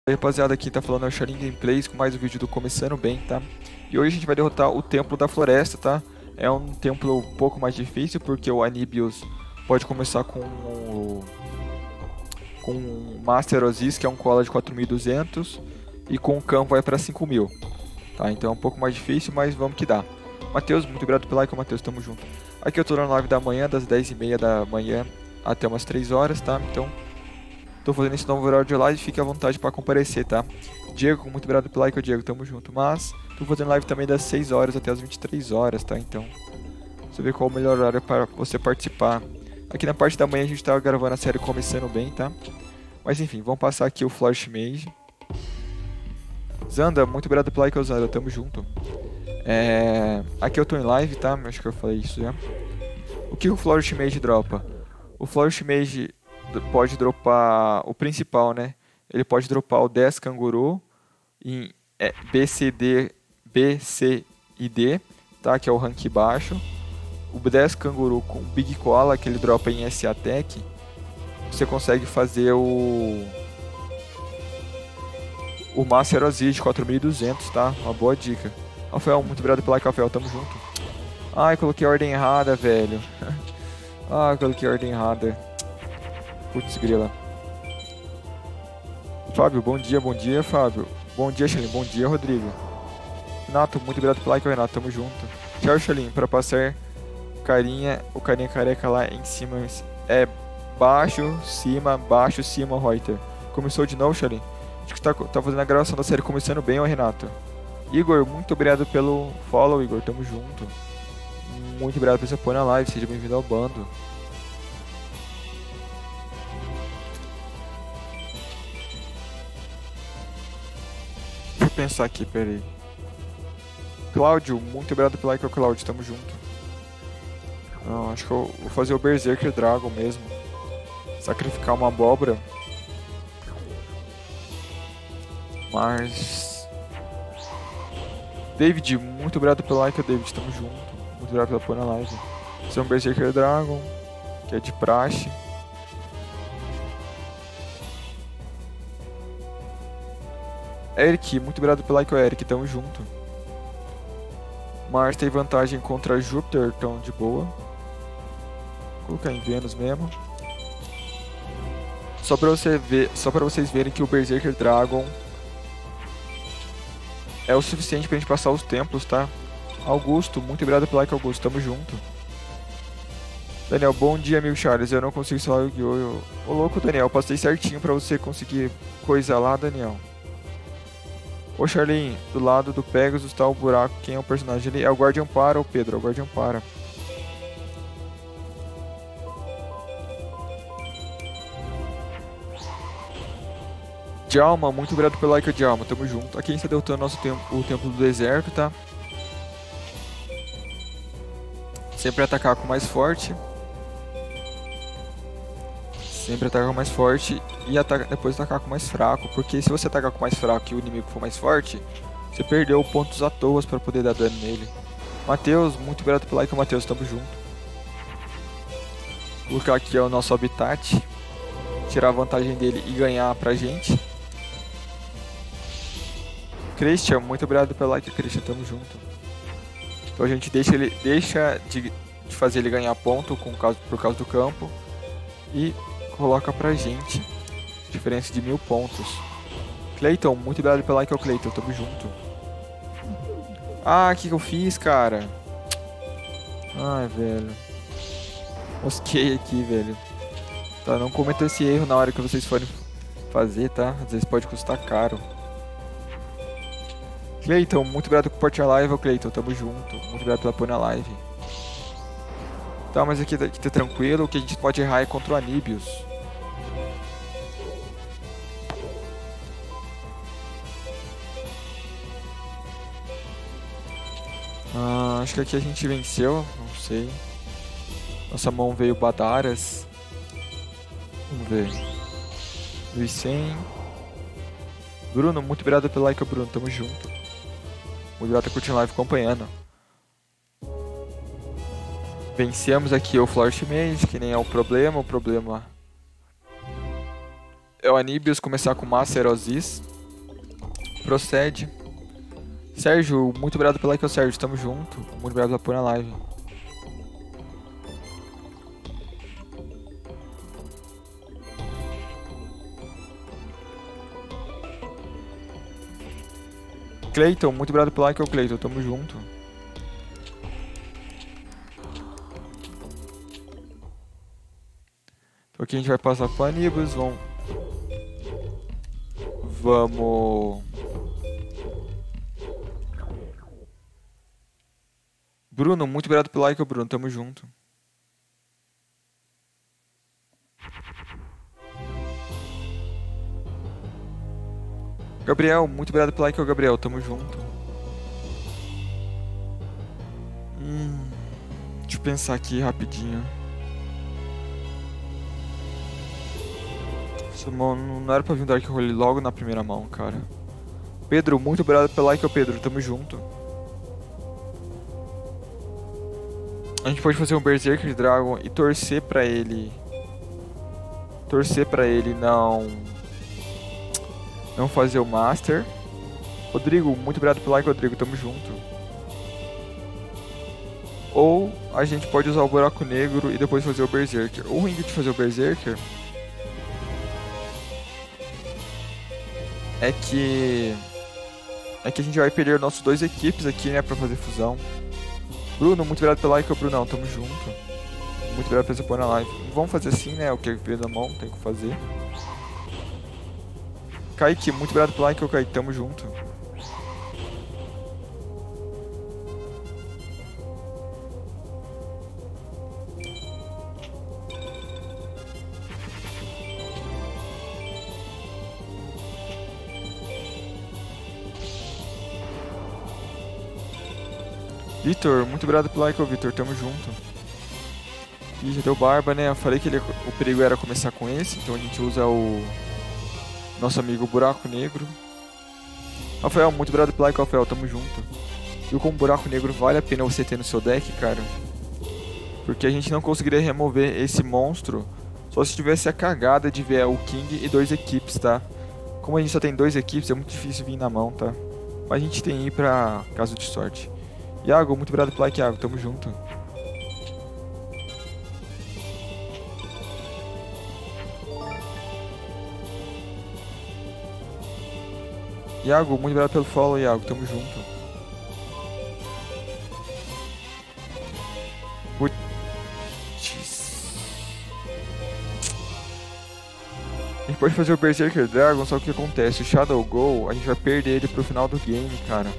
Rapaziada, aqui tá falando é o Shaolin Gameplays com mais um vídeo do Começando Bem, tá? E hoje a gente vai derrotar o Templo da Floresta, tá? É um templo um pouco mais difícil porque o Anibios pode começar com o Master Ozis, que é um cola de 4.200, e com o Cam vai pra 5.000, tá? Então é um pouco mais difícil, mas vamos que dá. Matheus, muito obrigado pelo like, Matheus, tamo junto. Aqui eu tô na live da manhã, das 10h30 da manhã até umas 3 horas, tá? Então tô fazendo esse novo horário de live, fique à vontade para comparecer, tá? Diego, muito obrigado pelo like, Diego, tamo junto. Mas tô fazendo live também das 6 horas até as 23 horas, tá? Então, você vê qual é o melhor horário para você participar. Aqui na parte da manhã a gente tá gravando a série Começando Bem, tá? Mas enfim, vamos passar aqui o Flourish Mage. Zanda, muito obrigado pelo like, Zanda, tamo junto. Aqui eu tô em live, tá? Acho que eu falei isso já. O que o Flourish Mage dropa? O Flourish Mage pode dropar o principal, né? Ele pode dropar o 10 Canguru em B, C e D, tá? Que é o rank baixo. O 10 Canguru com Big Koala, que ele dropa em SA Tech. Você consegue fazer o Master Ozzy de 4.200, tá? Uma boa dica. Rafael, muito obrigado pelo like, Rafael, tamo junto. Ai, coloquei a ordem errada, velho. Coloquei a ordem errada. Putz, grila. Fábio, bom dia, Fábio. Bom dia, Xalim, bom dia, Rodrigo. Renato, muito obrigado pelo like, Renato, tamo junto. Tchau, Xalim, para passar o carinha careca lá em cima é baixo, cima, Reuter. Começou de novo, Xalim? Acho que tá fazendo a gravação da série Começando Bem, ó, Renato. Igor, muito obrigado pelo follow, Igor, tamo junto. Muito obrigado por você apoio na live, seja bem-vindo ao bando. Deixa eu pensar aqui, peraí. Cláudio, muito obrigado pelo like, Cláudio, tamo junto. Não, acho que eu vou fazer o Berserker Dragon mesmo. Sacrificar uma abóbora. Mas... David, muito obrigado pelo like, David, tamo junto. Muito obrigado pelo apoio na live. Fazer um Berserker Dragon, que é de praxe. Eric, muito obrigado pelo like, Eric, tamo junto. Mars tem vantagem contra Júpiter, tão de boa. Vou colocar em Vênus mesmo. Só pra vocês verem que o Berserker Dragon é o suficiente pra gente passar os templos, tá? Augusto, muito obrigado pelo like, Augusto, tamo junto. Daniel, bom dia, amigo Charles, eu não consigo instalar o Yu-Gi-Oh! Ô louco, Daniel, eu passei certinho pra você conseguir coisa lá, Daniel. Ô Charlene, do lado do Pegasus tá o buraco, quem é o personagem ali? É o Guardião Para, o Pedro, é o Guardião Para. Djalma, muito obrigado pelo like, Djalma, tamo junto. Aqui a gente tá derrotando o Templo do Deserto, tá? Sempre atacar com mais forte. Sempre atacar com mais forte e depois atacar com mais fraco. Porque se você atacar com mais fraco e o inimigo for mais forte, você perdeu pontos à toa para poder dar dano nele. Matheus, muito obrigado pelo like, Matheus, tamo junto. Vou colocar aqui o nosso habitat. Tirar a vantagem dele e ganhar pra gente. Christian, muito obrigado pelo like, Christian, tamo junto. Então a gente deixa de fazer ele ganhar ponto por causa do campo e coloca pra gente diferença de 1000 pontos. Cleiton, muito obrigado pelo like, Cleiton, tamo junto. O que eu fiz, cara? Ai, velho. Mosquei aqui, velho. Tá, não cometa esse erro na hora que vocês forem fazer, tá? Às vezes pode custar caro. Cleiton, muito obrigado por compartilhar a live, Cleiton, tamo junto. Muito obrigado pelo apoio na live. Tá, mas aqui tá tranquilo, o que a gente pode errar é contra o Anibios. Acho que aqui a gente venceu, não sei. Nossa mão veio Badaras. Vamos ver. 1100. Bruno, muito obrigado pelo like, Bruno, tamo junto. Muito obrigado por curtir a live acompanhando. Vencemos aqui o Flourish Mage, que nem é o problema. O problema é o Anibios começar com Master Ozis. procede. Sérgio, muito obrigado pelo like, Sérgio. Tamo junto. Muito obrigado pela pôr na live. Cleiton, muito obrigado pelo like, Cleiton. Tamo junto. Então aqui a gente vai passar pro Anibus. Vamos... Bruno, muito obrigado pelo like, Bruno. Tamo junto. Gabriel, muito obrigado pelo like, Gabriel. Tamo junto. Deixa eu pensar aqui rapidinho. Essa mão não era pra vir um Dark Hole logo na primeira mão, cara. Pedro, muito obrigado pelo like, Pedro. Tamo junto. A gente pode fazer um Berserker Dragon e torcer pra ele. Não fazer o Master. Rodrigo, muito obrigado pelo like, Rodrigo. Tamo junto. Ou a gente pode usar o Buraco Negro e depois fazer o Berserker. O ruim de fazer o Berserker é que a gente vai perder nossos 2 equipes aqui, né, pra fazer fusão. Bruno, muito obrigado pelo like, Brunão. Tamo junto. Muito obrigado por você pôr na live. Vamos fazer assim, né, o que veio na mão, tem que fazer. Kaique, muito obrigado pelo like, Kaique. Tamo junto. Vitor, muito obrigado pelo like, Vitor. Tamo junto. Ih, já deu barba, né? Eu falei que o perigo era começar com esse, então a gente usa o nosso amigo Buraco Negro. Rafael, muito obrigado pelo like, Rafael. Tamo junto. Viu como Buraco Negro vale a pena você ter no seu deck, cara? Porque a gente não conseguiria remover esse monstro só se tivesse a cagada de ver o King e 2 equipes, tá? Como a gente só tem 2 equipes, é muito difícil vir na mão, tá? Mas a gente tem aí pra caso de sorte. Iago, muito obrigado pelo like, Iago. Tamo junto. Iago, muito obrigado pelo follow, Iago. Tamo junto. Putz. A gente pode fazer o Berserker Dragon, só que o que acontece? O Shadow Go, a gente vai perder ele pro final do game, cara.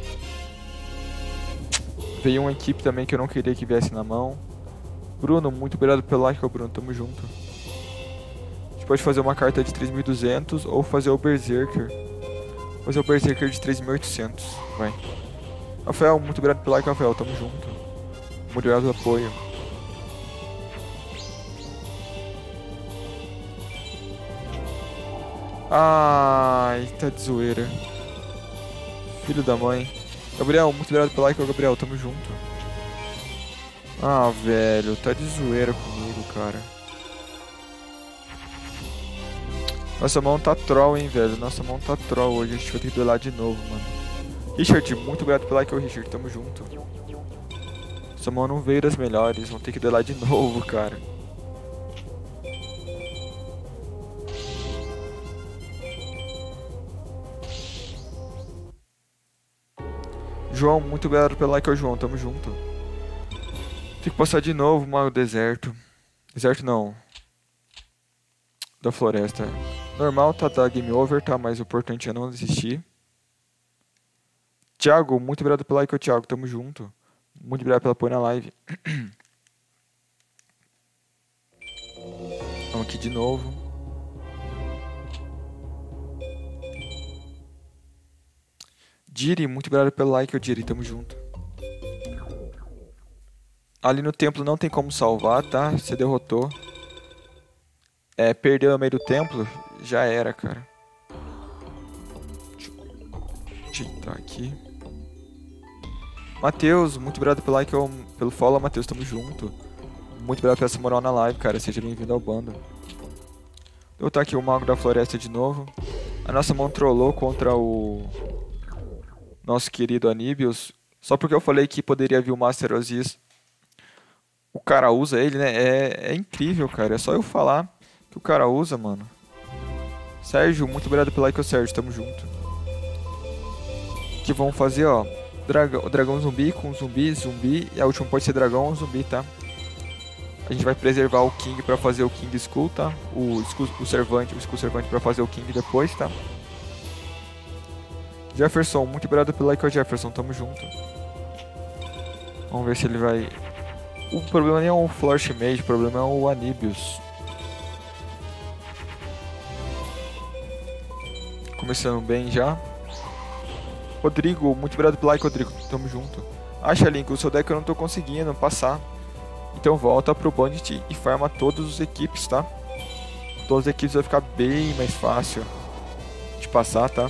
Veio uma equipe também que eu não queria que viesse na mão. Bruno, muito obrigado pelo like, Bruno. Tamo junto. A gente pode fazer uma carta de 3.200 ou fazer o Berserker. Fazer o Berserker de 3.800, vai. Rafael, muito obrigado pelo like, Rafael, tamo junto. Muito obrigado pelo apoio. Ai, tá de zoeira. Filho da mãe. Gabriel, muito obrigado pelo like, Gabriel, tamo junto. Ah, velho, tá de zoeira comigo, cara. Nossa mão tá troll, hein, velho. Nossa mão tá troll hoje. A gente vai ter que duelar de novo, mano. Richard, muito obrigado pelo like, Richard. Tamo junto. Nossa mão não veio das melhores. Vamos ter que duelar de novo, cara. João, muito obrigado pelo like, João. Tamo junto. Tem que passar de novo, mano, deserto. Deserto não. Da floresta. Normal, tá game over, tá? Mas o importante é não desistir. Thiago, muito obrigado pelo like, Thiago. Tamo junto. Muito obrigado pelo apoio na live. Vamos aqui de novo. Diri, muito obrigado pelo like, Diri. Tamo junto. Ali no templo não tem como salvar, tá? Você derrotou. Perdeu no meio do templo, já era, cara. Deixa eu ajeitar aqui. Matheus, muito obrigado pelo like, pelo follow, Matheus, tamo junto. Muito obrigado pela essa moral na live, cara. Seja bem-vindo ao bando. Vou botar aqui o Mago da Floresta de novo. A nossa mão trollou contra o nosso querido Anibius. Só porque eu falei que poderia vir o Master Aziz, o cara usa ele, né? É incrível, cara. É só eu falar que o cara usa, mano. Sérgio, muito obrigado pelo like, Sérgio. Tamo junto. O que vamos fazer, ó? Dragão zumbi com zumbi. E a última pode ser dragão ou zumbi, tá? A gente vai preservar o King pra fazer o King Skull, tá? O Skull Servante pra fazer o King depois, tá? Jefferson, muito obrigado pelo like, Jefferson. Tamo junto. Vamos ver se ele vai... O problema nem é o Flourish Mage, o problema é o Anibius. Começando bem já. Rodrigo, muito obrigado pelo like, Rodrigo. Tamo junto. Acha, Link, o seu deck eu não tô conseguindo passar. Então volta pro Bandit e farma todas as equipes, tá? Todas as equipes vai ficar bem mais fácil de passar, tá?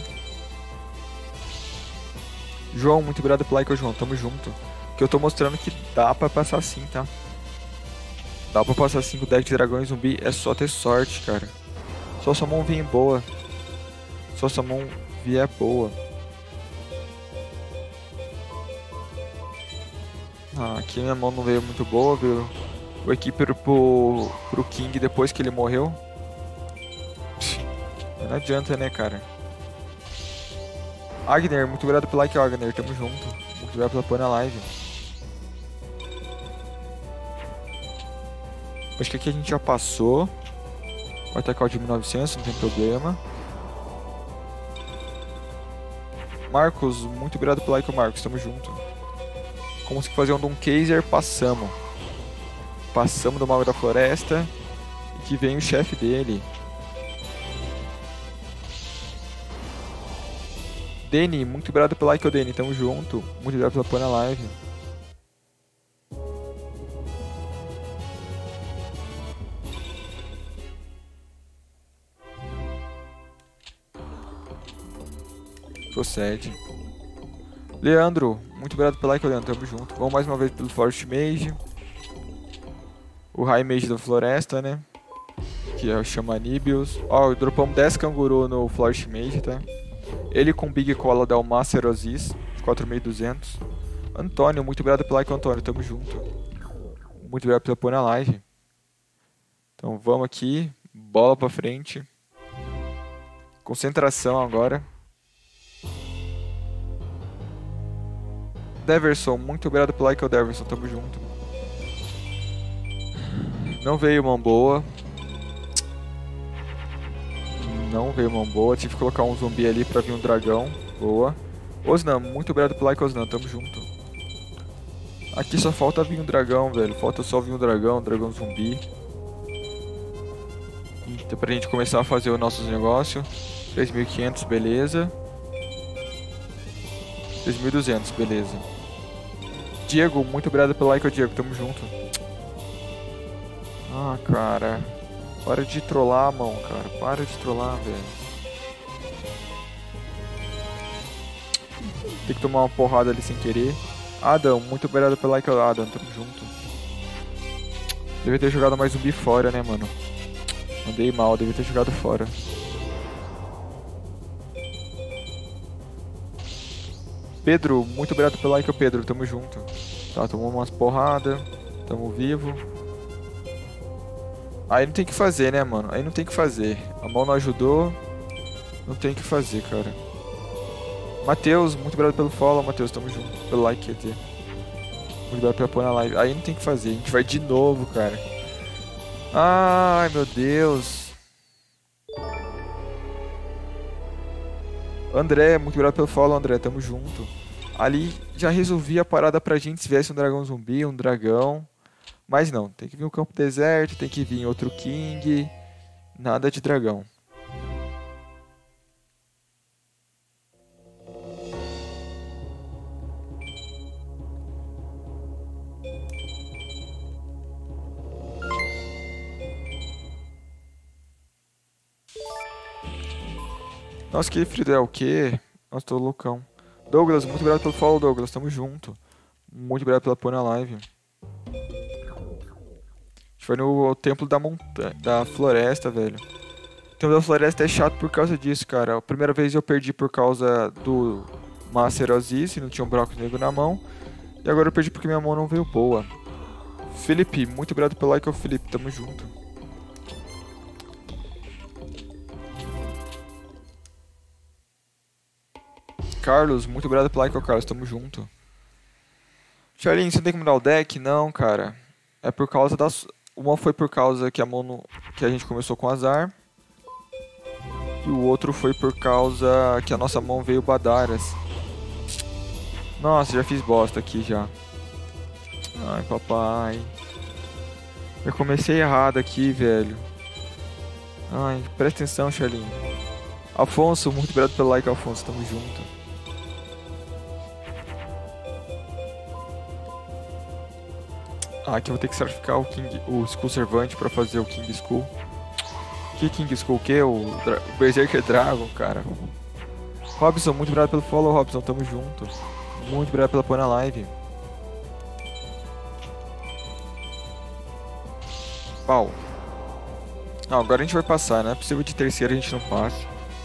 João, muito obrigado pelo like, João. Tamo junto. Que eu tô mostrando que dá pra passar sim, tá? Dá pra passar sim com o deck de dragão e zumbi. É só ter sorte, cara. Só sua mão vir boa. Só sua mão vier boa. Ah, aqui minha mão não veio muito boa, viu? O Equiper pro King depois que ele morreu. Não adianta, né, cara? Agner, muito obrigado pelo like, Agner. Tamo junto. Muito obrigado pela pôr na live. Acho que aqui a gente já passou. Vai atacar o de 1900, não tem problema. Marcos, muito obrigado pelo like, Marcos. Tamo junto. Como se fazer um Doomcaser, passamos. Passamos do Mago da Floresta. E que vem o chefe dele. Deni, muito obrigado pelo like, Deni. Tamo junto. Muito obrigado pela pôr na live. Procede. Leandro, muito obrigado pelo like, Leandro. Tamo junto. Vamos mais uma vez pelo Forest Mage. O High Mage da Floresta, né? Que é o Chamanibius. Ó, dropamos 10 canguru no Forest Mage, tá? Ele com Big Cola dá o Master Aziz de 4.200. Antônio, muito obrigado pelo like, Antônio. Tamo junto. Muito obrigado pela pôr na live. Então vamos aqui. Bola pra frente. Concentração agora. Deverson, muito obrigado pelo like, Deverson. Tamo junto. Não veio mão boa. Não veio mão boa. Tive que colocar um zumbi ali pra vir um dragão. Boa. Osnan, muito obrigado pelo like, Osnan. Tamo junto. Aqui só falta vir um dragão, velho. Falta só vir um dragão zumbi. Então, pra gente começar a fazer os nossos negócios. 3.500, beleza. 3.200, beleza. Diego, muito obrigado pelo like, Diego. Tamo junto. Ah, cara. Para de trollar, mão, cara. Para de trollar, velho. Tem que tomar uma porrada ali sem querer. Adam, muito obrigado pelo like, Adam. Tamo junto. Devia ter jogado mais zumbi fora, né, mano? Mandei mal, devia ter jogado fora. Pedro, muito obrigado pelo like, Pedro. Tamo junto. Tá, tomou umas porradas. Tamo vivo. Aí não tem que fazer, né, mano? Aí não tem que fazer. A mão não ajudou. Não tem que fazer, cara. Matheus, muito obrigado pelo follow, Matheus. Tamo junto. Pelo like, quer dizer. Muito obrigado pela pôr na live. Aí não tem que fazer. A gente vai de novo, cara. Ai, meu Deus. André, muito obrigado pelo follow, André. Tamo junto. Ali já resolvi a parada pra gente se viesse um dragão zumbi, um dragão. Mas não, tem que vir um campo deserto, tem que vir outro King. Nada de dragão. Nossa, que Frida é o quê? Nossa, tô loucão. Douglas, muito obrigado pelo follow, Douglas. Tamo junto. Muito obrigado pela pôr na live. A gente foi no templo da montanha, da floresta, velho. O templo da floresta é chato por causa disso, cara. A primeira vez eu perdi por causa Master Aziz e não tinha um buraco negro na mão. E agora eu perdi porque minha mão não veio boa. Felipe, muito obrigado pelo like, ô Felipe, tamo junto. Carlos, muito obrigado pelo like, ô Carlos, tamo junto. Charlene, você não tem que mudar o deck? Não, cara. É por causa das... Uma foi por causa que a mão no... que a gente começou com azar. E o outro foi por causa que a nossa mão veio Badaras. Nossa, já fiz bosta aqui já. Ai, papai. Eu comecei errado aqui, velho. Ai, presta atenção, Charlene. Afonso, muito obrigado pelo like, Afonso. Tamo junto. Ah, aqui eu vou ter que sacrificar o Skull Servante pra fazer o King Skull. Que King Skull? O que? O Berserker Dragon, cara. Robson, muito obrigado pelo follow, Robson. Tamo junto. Muito obrigado pela pôr na live. Pau. Não, agora a gente vai passar, né? É possível de terceira a gente não passe.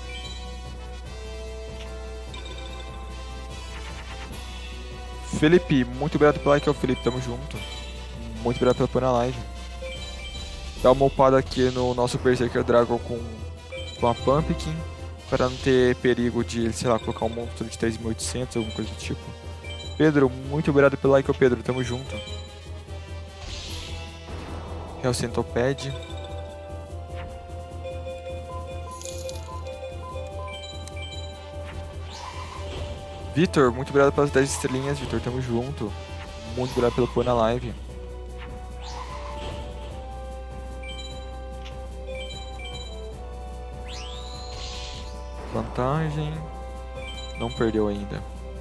Felipe, muito obrigado pelo like, Felipe. Tamo junto. Muito obrigado pela pôr na live. Dá uma upada aqui no nosso Berserker Dragon com a Pumpkin. Para não ter perigo de, sei lá, colocar um monstro de 3.800, alguma coisa do tipo. Pedro, muito obrigado pelo like, Pedro. Tamo junto. Hell Centopad. Vitor, muito obrigado pelas 10 estrelinhas, Vitor. Tamo junto. Muito obrigado pelo pôr na live. Vantagem. Não perdeu ainda.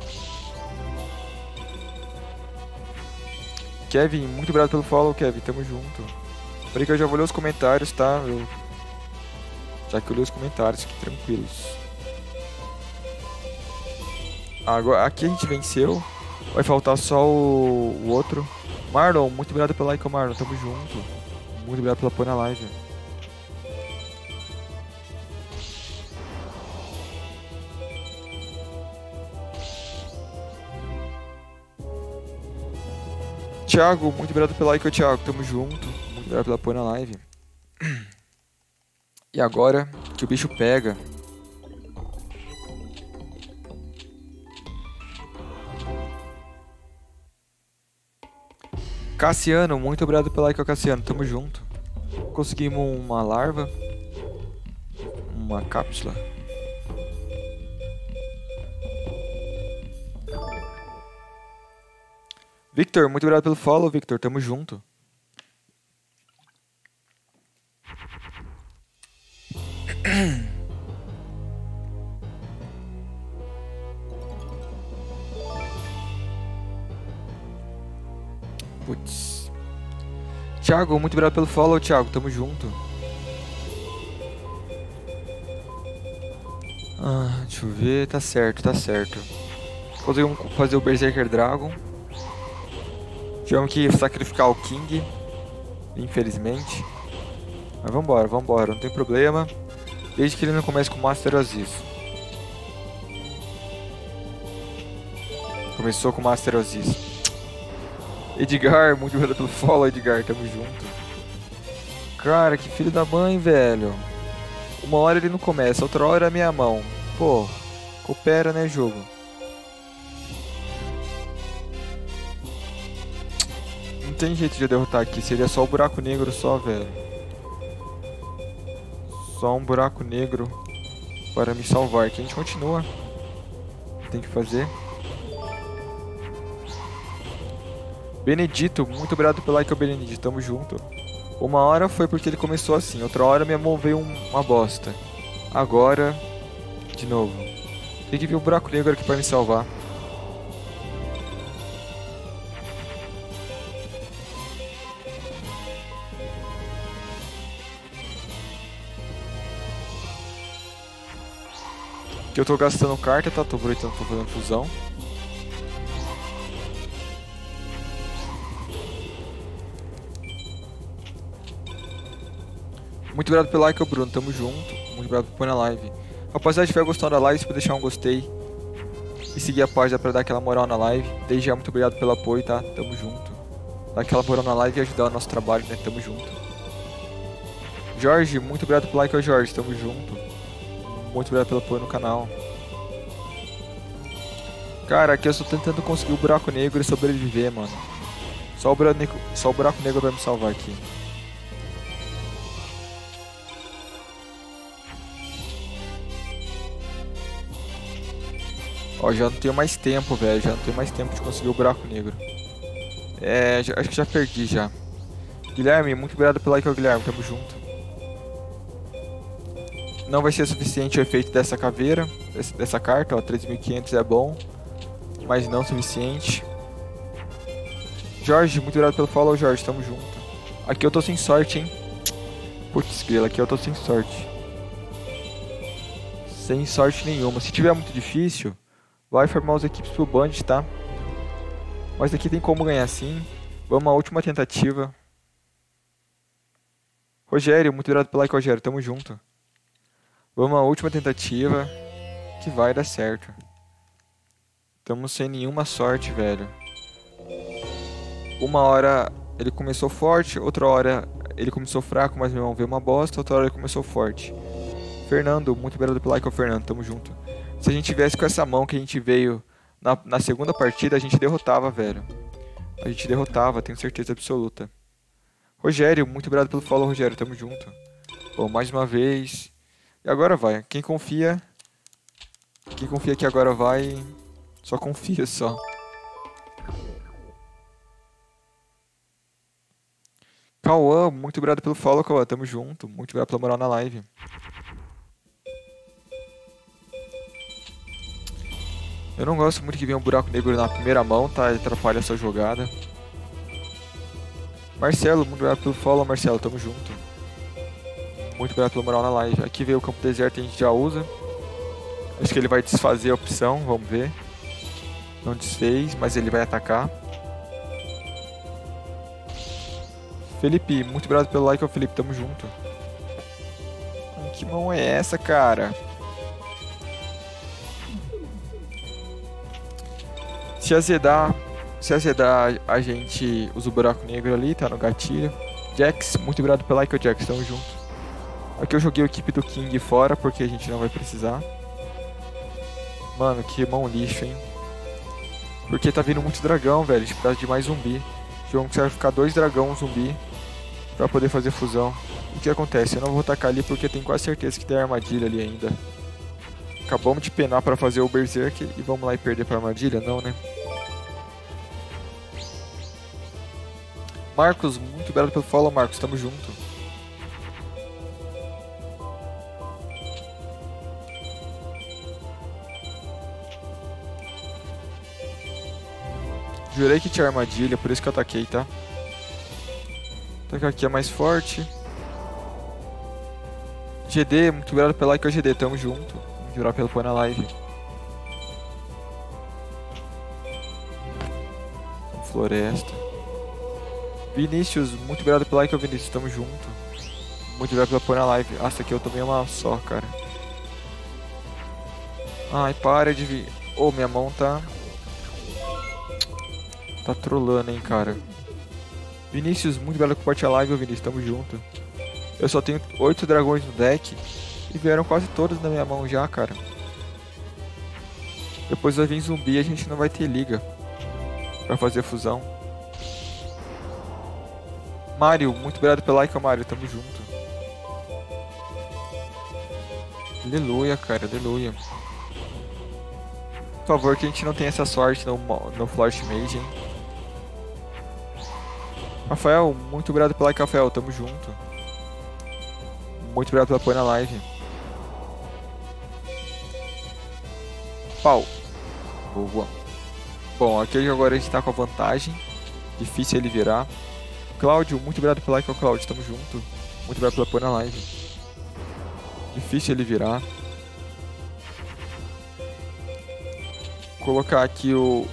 Kevin, muito obrigado pelo follow, Kevin. Tamo junto. Peraí que eu já vou ler os comentários, tá? Já que eu li os comentários, fiquem tranquilos. Agora, aqui a gente venceu. Vai faltar só o outro. Marlon, muito obrigado pelo like, Marlon. Tamo junto. Muito obrigado pela pôr na live. Thiago, muito obrigado pelo like, Thiago. Tamo junto. Muito obrigado pela pôr na live. E agora que o bicho pega. Cassiano, muito obrigado pelo like, Cassiano. Tamo junto. Conseguimos uma larva. Uma cápsula. Victor, muito obrigado pelo follow, Victor. Tamo junto. Putz. Thiago, muito obrigado pelo follow, Thiago. Tamo junto. Deixa eu ver. Tá certo, tá certo. Conseguimos fazer o Berserker Dragon. Tivemos que sacrificar o King. Infelizmente. Mas vambora, vambora. Não tem problema. Desde que ele não comece com o Master Aziz. Começou com o Master Aziz. Edgar, muito obrigado pelo follow, Edgar. Tamo junto. Cara, que filho da mãe, velho. Uma hora ele não começa, outra hora é a minha mão. Pô, coopera, né, jogo? Não tem jeito de eu derrotar aqui. Seria só o buraco negro só, velho. Só um buraco negro para me salvar. Aqui a gente continua. Tem que fazer. Benedito, muito obrigado pelo like, Benedito. Tamo junto. Uma hora foi porque ele começou assim. Outra hora minha mão veio uma bosta. Agora, de novo. Tem que vir um buraco negro aqui para me salvar. Que eu tô gastando carta, tá? Tô aproveitando, tô fazendo fusão. Muito obrigado pelo like, Bruno. Tamo junto. Muito obrigado por pôr na live. Rapaziada, se tiver gostando da live, se puder deixar um gostei. E seguir a página pra dar aquela moral na live. Desde já, muito obrigado pelo apoio, tá? Tamo junto. Dar aquela moral na live e ajudar o nosso trabalho, né? Tamo junto. Jorge, muito obrigado pelo like, Jorge. Tamo junto. Muito obrigado pelo apoio no canal. Cara, aqui eu estou tentando conseguir o buraco negro e sobreviver, mano. Só o buraco negro vai me salvar aqui. Ó, já não tenho mais tempo, velho. Já não tenho mais tempo de conseguir o buraco negro. Acho que já perdi já. Guilherme, muito obrigado pelo like, Guilherme. Tamo junto. Não vai ser suficiente o efeito dessa caveira, dessa carta, ó. 3.500 é bom, mas não suficiente. Jorge, muito obrigado pelo follow, Jorge. Tamo junto. Aqui eu tô sem sorte, hein. Putz, grila, aqui eu tô sem sorte. Sem sorte nenhuma. Se tiver muito difícil, vai formar as equipes pro Band, tá? Mas aqui tem como ganhar sim. Vamos à última tentativa. Rogério, muito obrigado pelo like, Rogério. Tamo junto. Vamos à última tentativa. Que vai dar certo. Estamos sem nenhuma sorte, velho. Uma hora ele começou forte, outra hora ele começou fraco, mas meu irmão veio uma bosta. Outra hora ele começou forte. Fernando, muito obrigado pelo like, Fernando. Tamo junto. Se a gente tivesse com essa mão que a gente veio na segunda partida, a gente derrotava, velho. A gente derrotava, tenho certeza absoluta. Rogério, muito obrigado pelo follow, Rogério. Tamo junto. Bom, mais uma vez. E agora vai. Quem confia que agora vai, só confia só. Cauã, muito obrigado pelo follow, Cauã. Tamo junto. Muito obrigado pela moral na live. Eu não gosto muito que venha um buraco negro na primeira mão, tá? Ele atrapalha a sua jogada. Marcelo, muito obrigado pelo follow, Marcelo. Tamo junto. Muito obrigado pela moral na live. Aqui veio o campo deserto, a gente já usa. Acho que ele vai desfazer a opção, vamos ver. Não desfez, mas ele vai atacar. Felipe, muito obrigado pelo like, Felipe. Tamo junto. Que mão é essa, cara? Se azedar a gente usa o buraco negro ali, tá no gatilho. Jax, muito obrigado pelo like, Jax, tamo junto. Aqui eu joguei a equipe do King fora, porque a gente não vai precisar. Mano, que mão lixo, hein. Porque tá vindo muito dragão, velho, a gente precisa de mais zumbi. Vamos precisar ficar 2 dragão zumbi pra poder fazer fusão. O que acontece? Eu não vou tacar ali porque tenho quase certeza que tem armadilha ali ainda. Acabamos de penar pra fazer o Berserk e vamos lá e perder pra armadilha? Não, né? Marcos, muito obrigado pelo follow, Marcos. Tamo junto. Jurei que tinha armadilha, por isso que eu ataquei, tá? Atacar aqui é mais forte. GD, muito obrigado pelo like, GD. Tamo junto. Muito obrigado pelo apoio na live. Floresta. Vinícius, muito obrigado pelo like, Vinícius. Tamo junto. Muito obrigado pelo apoio na live. Essa aqui eu tomei uma só, cara. Ai, para de vir. Ô, minha mão tá... Tá trolando, hein, cara. Vinícius, muito obrigado pelo apoio na live, Vinícius. Tamo junto. Eu só tenho 8 dragões no deck. E vieram quase todos na minha mão já, cara. Depois vai vir zumbi e a gente não vai ter liga pra fazer fusão. Mário, muito obrigado pelo like, Mário. Tamo junto. Aleluia, cara. Aleluia. Por favor, que a gente não tenha essa sorte no Flash Mage, hein. Rafael, muito obrigado pelo like, Rafael. Tamo junto. Muito obrigado pelo apoio na live. Pau. Boa. Bom, aqui agora a gente tá com a vantagem. Difícil ele virar. Cláudio, muito obrigado pelo like, Cláudio. Tamo junto. Muito obrigado pelo apoio na live. Difícil ele virar. Vou colocar aqui o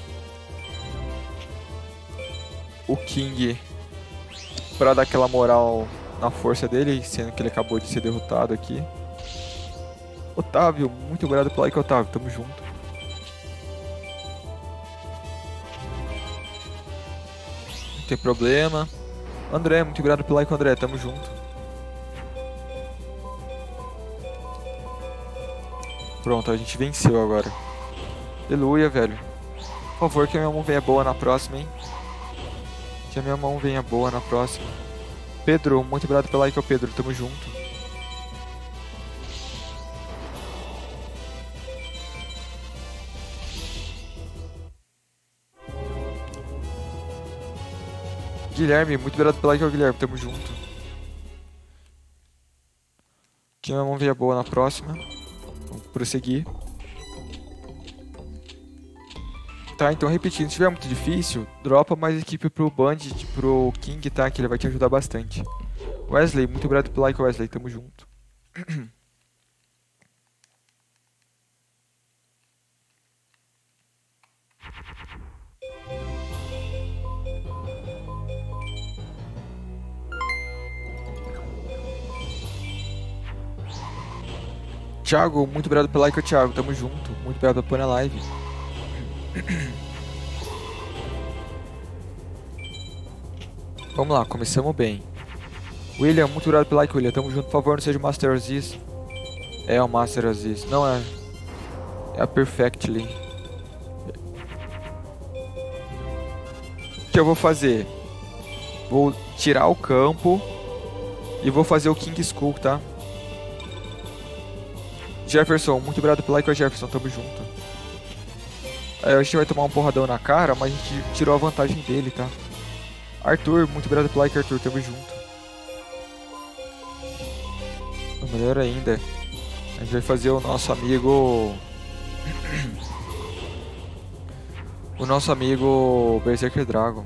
King pra dar aquela moral na força dele, sendo que ele acabou de ser derrotado aqui. Otávio, muito obrigado pelo like, Otávio. Tamo junto. tem problema. André, muito obrigado pelo like, André. Tamo junto. Pronto, a gente venceu agora. Aleluia, velho. Por favor, que a minha mão venha boa na próxima, hein? Que a minha mão venha boa na próxima. Pedro, muito obrigado pelo like, Pedro. Tamo junto. Guilherme, muito obrigado pelo like, Guilherme. Tamo junto. Que a minha mão venha boa na próxima. Vamos prosseguir. Tá, então repetindo, se tiver muito difícil, dropa mais equipe pro Bandit, pro King, tá? Que ele vai te ajudar bastante. Wesley, muito obrigado pelo like, Wesley. Tamo junto. Thiago, muito obrigado pelo like, Thiago. Tamo junto. Muito obrigado por pôr na live. Vamos lá, começamos bem. William, muito obrigado pelo like, William. Tamo junto, por favor, não seja o Master Aziz. É o Master Aziz. Não é. É a Perfectly. O que eu vou fazer? Vou tirar o campo e vou fazer o King Skull, tá? Jefferson, muito obrigado pelo like, Jefferson. Tamo junto. A gente vai tomar um porradão na cara, mas a gente tirou a vantagem dele, tá? Arthur, muito obrigado pelo like, Arthur. Tamo junto. Melhor ainda, a gente vai fazer o nosso amigo... o nosso amigo Berserker Dragon.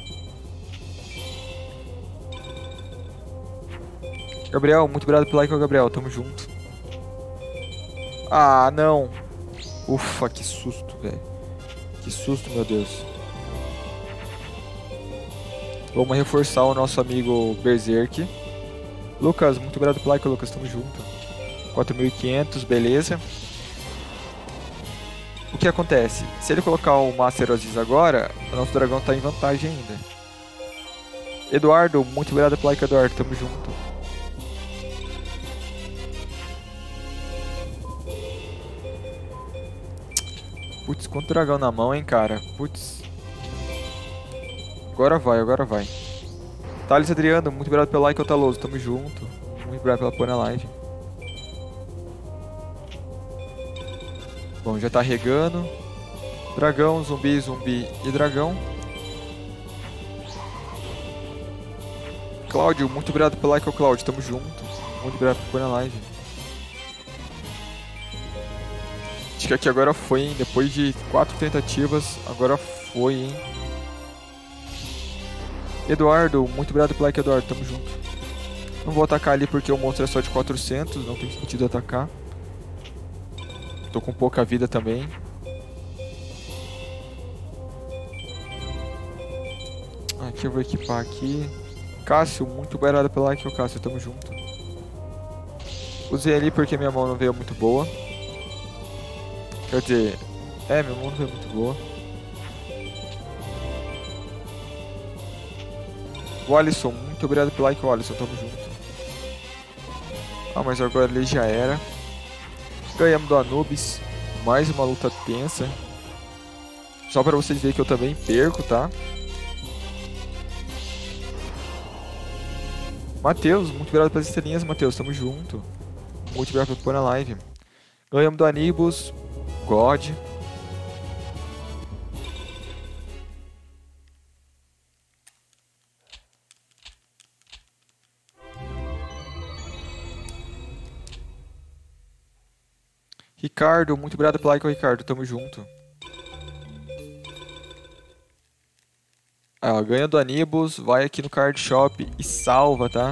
Gabriel, muito obrigado pelo like, Gabriel. Tamo junto. Ah, não. Ufa, que susto, velho. Que susto, meu Deus. Vamos reforçar o nosso amigo Berserk. Lucas, muito obrigado pelo like, Lucas. Tamo junto. 4.500, beleza. O que acontece? Se ele colocar o Master Aziz agora, o nosso dragão tá em vantagem ainda. Eduardo, muito obrigado pelo like, Eduardo. Tamo junto. Putz, quanto dragão na mão, hein, cara. Putz. Agora vai, agora vai. Thales Adriano, muito obrigado pelo like, Otaloso. Tamo junto. Muito obrigado pela pôr na live. Bom, já tá regando. Dragão, zumbi, zumbi e dragão. Cláudio, muito obrigado pelo like, Cláudio. Tamo junto. Muito obrigado por pôr na live. Acho que aqui agora foi, hein? Depois de 4 tentativas, agora foi, hein? Eduardo, muito obrigado pelo like, Eduardo. Tamo junto. Não vou atacar ali porque o monstro é só de 400, não tem sentido atacar. Tô com pouca vida também. Aqui eu vou equipar aqui. Cássio, muito obrigado pelo like, Cássio. Tamo junto. Usei ali porque minha mão não veio muito boa. Quer dizer, minha mão não veio muito boa. O Alisson, muito obrigado pelo like, Alisson. Tamo junto. Ah, mas agora ele já era. Ganhamos do Anubis. Mais uma luta tensa. Só pra vocês verem que eu também perco, tá? Matheus, muito obrigado pelas estrelinhas, Matheus. Tamo junto. Muito obrigado por pôr na live. Ganhamos do Anibus. God. Ricardo, muito obrigado pelo like, Ricardo. Tamo junto. Ganha do Anibus, vai aqui no Card Shop e salva, tá?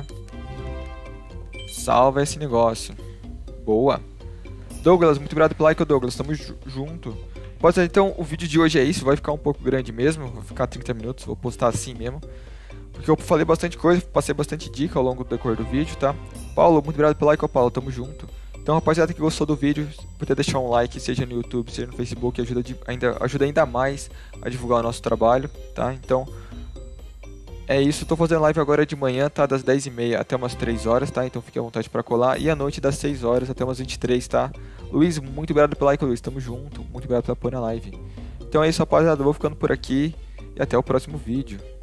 Salva esse negócio. Boa. Douglas, muito obrigado pelo like, Douglas. Tamo junto. Pode ser, então, o vídeo de hoje é isso. Vai ficar um pouco grande mesmo. Vai ficar 30 minutos. Vou postar assim mesmo. Porque eu falei bastante coisa, passei bastante dica ao longo do decorrer do vídeo, tá? Paulo, muito obrigado pelo like, Paulo. Tamo junto. Então, rapaziada que gostou do vídeo, pode deixar um like, seja no YouTube, seja no Facebook, ajuda ainda mais a divulgar o nosso trabalho, tá? Então, É isso, tô fazendo live agora de manhã, tá? Das 10h30 até umas 3 horas, tá? Então fique à vontade pra colar. E à noite das 6 horas até umas 23, tá? Luiz, muito obrigado pelo like, Luiz. Tamo junto. Muito obrigado por apoiar na live. Então é isso, rapaziada. Eu vou ficando por aqui e até o próximo vídeo.